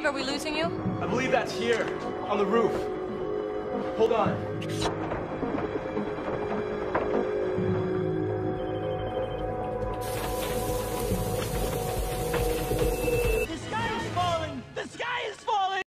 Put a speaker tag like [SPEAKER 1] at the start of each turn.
[SPEAKER 1] Are we losing you?
[SPEAKER 2] I believe that's here, on the roof. Hold on.